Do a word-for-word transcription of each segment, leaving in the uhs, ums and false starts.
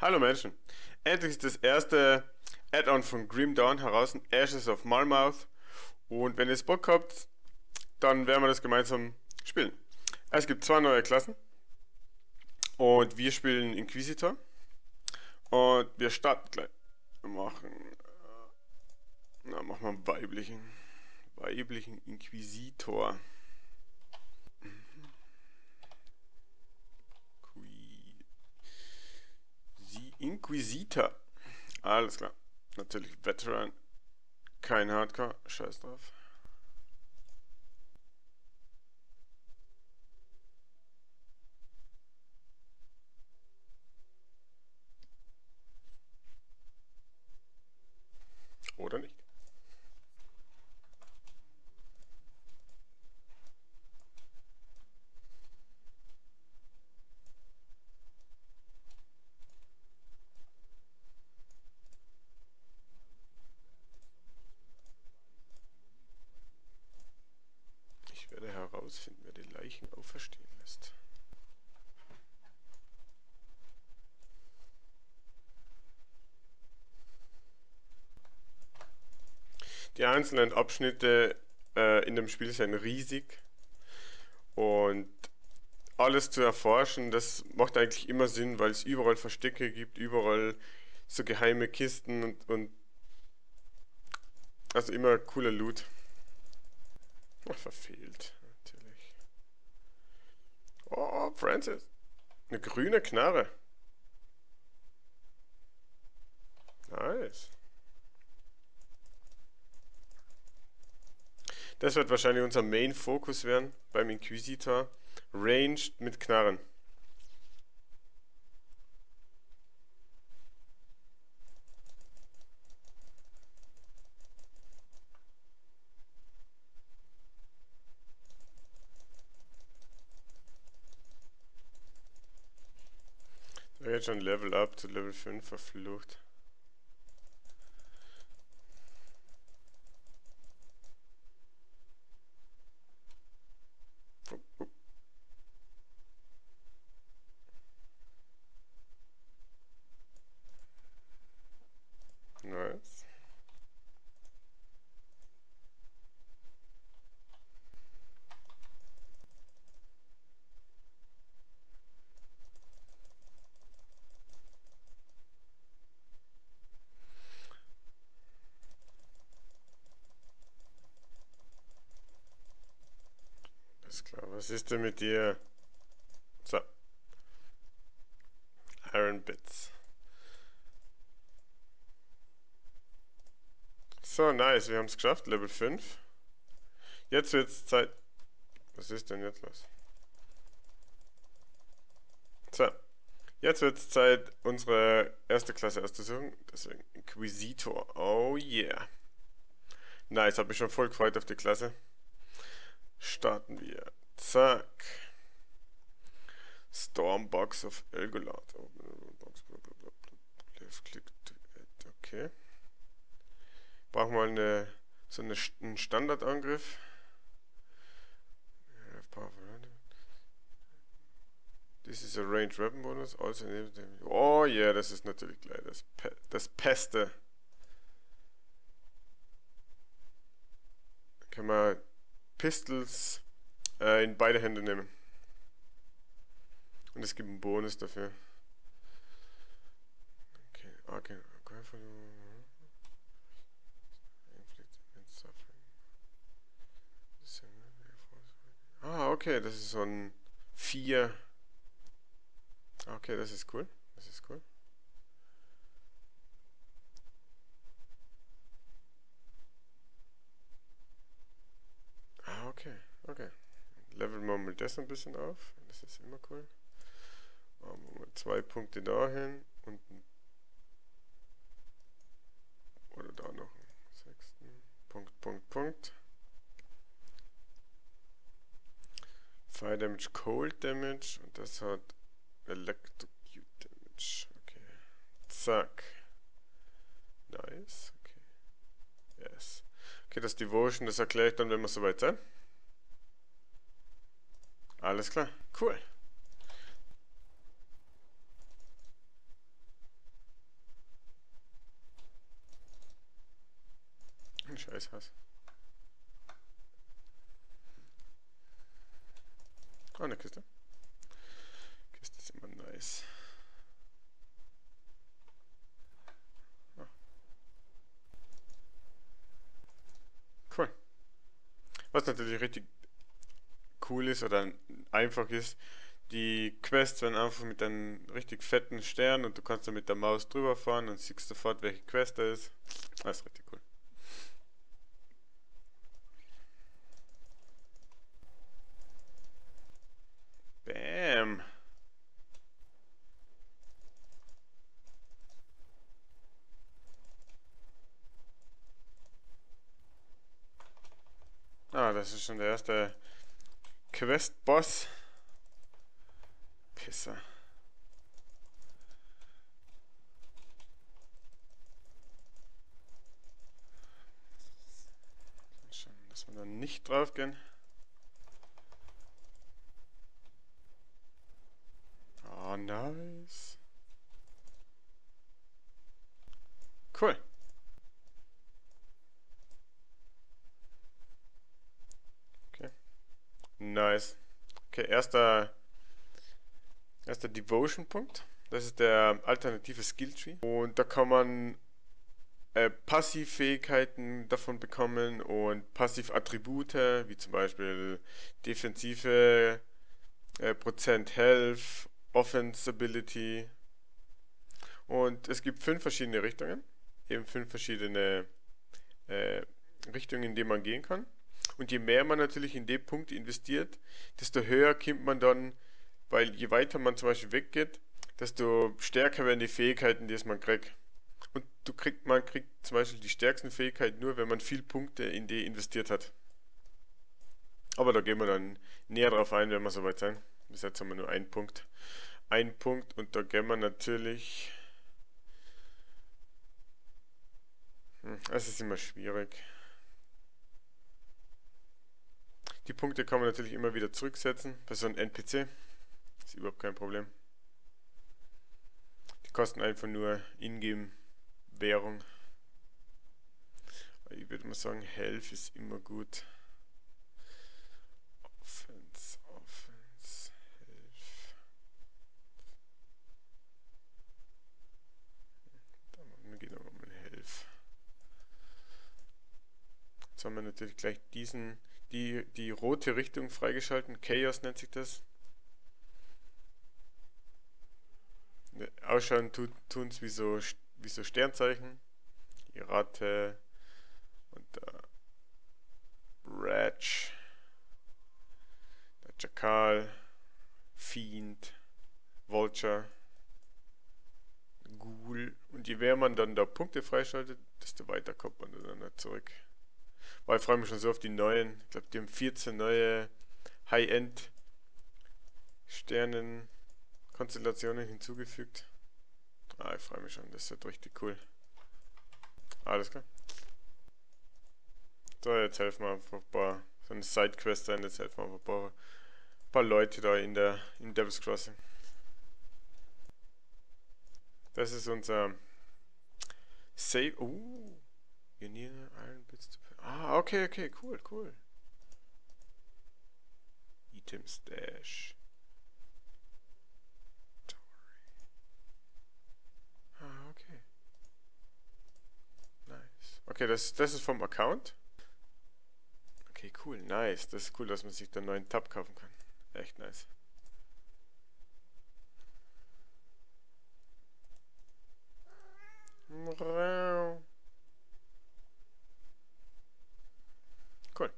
Hallo Menschen, endlich ist das erste Add-on von Grim Dawn heraus, Ashes of Malmouth. Und wenn ihr es Bock habt, dann werden wir das gemeinsam spielen. Es gibt zwei neue Klassen und wir spielen Inquisitor. Und wir starten gleich. Wir machen, äh, na, machen wir einen weiblichen, weiblichen Inquisitor. Inquisitor. Alles klar. Natürlich Veteran. Kein Hardcore. Scheiß drauf. Oder nicht. Ich werde herausfinden, wer die Leichen auferstehen lässt. Die einzelnen Abschnitte äh, in dem Spiel sind riesig und alles zu erforschen, das macht eigentlich immer Sinn, weil es überall Verstecke gibt, überall so geheime Kisten und, und also immer cooler Loot. Ach, verfehlt, natürlich. Oh, Francis. Eine grüne Knarre. Nice. Das wird wahrscheinlich unser Main-Fokus werden beim Inquisitor. Ranged mit Knarren. Da geht schon Level up zu Level fünf, verflucht. Nice. Alles klar. Was ist denn mit dir? So. Iron Bits. So, nice. Wir haben es geschafft. Level fünf. Jetzt wird es Zeit. Was ist denn jetzt los? So. Jetzt wird es Zeit, unsere erste Klasse auszusuchen. Deswegen Inquisitor. Oh yeah. Nice. Hab mich schon voll gefreut auf die Klasse. Starten wir. Zack. Stormbox of Elgolard. Left click to add. Okay. Brauchen wir eine, so eine, einen Standardangriff. This is a range weapon bonus. Also oh yeah, das ist natürlich gleich das, Pe das Peste. Kann man Pistols äh, in beide Hände nehmen. Und es gibt einen Bonus dafür. Okay, okay. Ah, okay, das ist so ein vier. Okay, das ist cool. Das ist cool. Ah, okay, okay. Leveln wir mal das ein bisschen auf. Das ist immer cool. Machen wir mal zwei Punkte dahin und oder da noch einen sechsten. Punkt, Punkt, Punkt. Fire Damage, Cold Damage und das hat Electrocute Damage. Okay. Zack. Nice. Okay. Yes. Okay, das Devotion, das erkläre ich dann, wenn wir soweit sind. Alles klar. Cool. Ein Scheißhaus. Ah, eine Kiste. Kiste ist immer nice. Ah, cool. Was natürlich richtig cool ist oder einfach ist, die Quests werden einfach mit einem richtig fetten Stern und du kannst dann mit der Maus drüber fahren und siehst sofort, welche Quest da ist. Das ist richtig cool. Bam. Ah, das ist schon der erste Quest-Boss. Pisser. Schon, dass wir da nicht drauf gehen. Oh, nice. Cool. Okay. Nice. Okay, erster, erster Devotion-Punkt. Das ist der alternative Skilltree. Und da kann man äh, Passivfähigkeiten davon bekommen und Passivattribute, wie zum Beispiel defensive äh, Prozent Health, Offense Ability. Und es gibt fünf verschiedene Richtungen. Eben fünf verschiedene äh, Richtungen, in die man gehen kann. Und je mehr man natürlich in den Punkt investiert, desto höher kommt man dann, weil je weiter man zum Beispiel weggeht, desto stärker werden die Fähigkeiten, die man kriegt. Und du kriegt, man kriegt zum Beispiel die stärksten Fähigkeiten nur, wenn man viel Punkte in die investiert hat. Aber da gehen wir dann näher drauf ein, wenn wir soweit sein. Bis jetzt haben wir nur einen Punkt. Ein Punkt und da gehen wir natürlich. Hm, es ist immer schwierig. Die Punkte kann man natürlich immer wieder zurücksetzen bei so einem N P C. Ist überhaupt kein Problem. Die kosten einfach nur Ingame-Währung. Ich würde mal sagen, Health ist immer gut. Offense, Offense, Health. Da machen wir genau mal Health. Jetzt haben wir natürlich gleich diesen, die, die rote Richtung freigeschalten. Chaos nennt sich das. Ausschauen tut, tun es wie so, wie so Sternzeichen. Die Ratte und der Ratch, der Jakal, Fiend, Vulture, Ghoul. Und je mehr man dann da Punkte freischaltet, desto weiter kommt man dann nicht zurück. Weil ich freue mich schon so auf die neuen. Ich glaube, die haben vierzehn neue High-End-Sternen-Konstellationen hinzugefügt. Ah, ich freue mich schon, das wird richtig cool. Alles klar. So, jetzt helfen wir einfach ein paar, so eine Sidequest sein, jetzt helfen wir einfach ein paar, paar Leute da in der, in Devil's Crossing. Das ist unser Save. Uh, you need iron bits to. Ah, okay, okay, cool, cool. Item Stash. Ah, okay. Nice. Okay, das, das ist vom Account. Okay, cool, nice. Das ist cool, dass man sich da einen neuen Tab kaufen kann. Echt nice. Cool.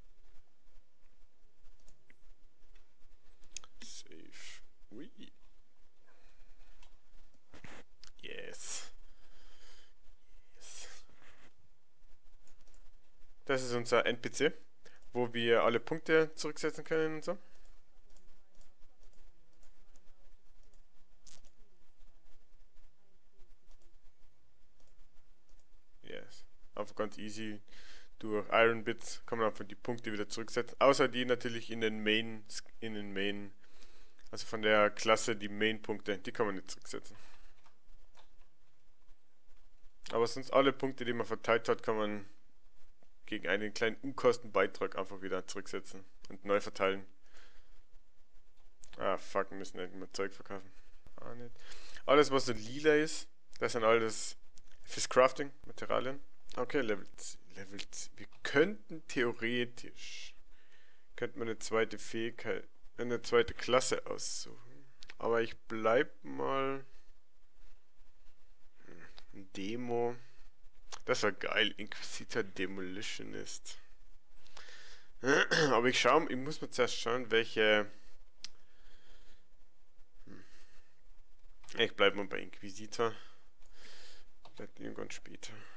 Save. Ui. Yes. Yes. Das ist unser N P C, wo wir alle Punkte zurücksetzen können und so. Yes. Einfach ganz easy. Durch Iron Bits kann man einfach die Punkte wieder zurücksetzen. Außer die natürlich in den Main, in den Main, also von der Klasse die Main-Punkte, die kann man nicht zurücksetzen. Aber sonst alle Punkte, die man verteilt hat, kann man gegen einen kleinen Unkostenbeitrag einfach wieder zurücksetzen und neu verteilen. Ah, fuck, wir müssen nicht mehr Zeug verkaufen. Ah, nicht. Alles, was so lila ist, das sind alles fürs Crafting, Materialien. Okay, Level, z- Level, z- wir könnten theoretisch, könnten wir eine zweite Fähigkeit, eine zweite Klasse aussuchen. Aber ich bleib mal ein Demo. Das war geil, Inquisitor Demolitionist. Aber ich schau, ich muss mir zuerst schauen, welche. Ich bleib mal bei Inquisitor. Vielleicht irgendwann später.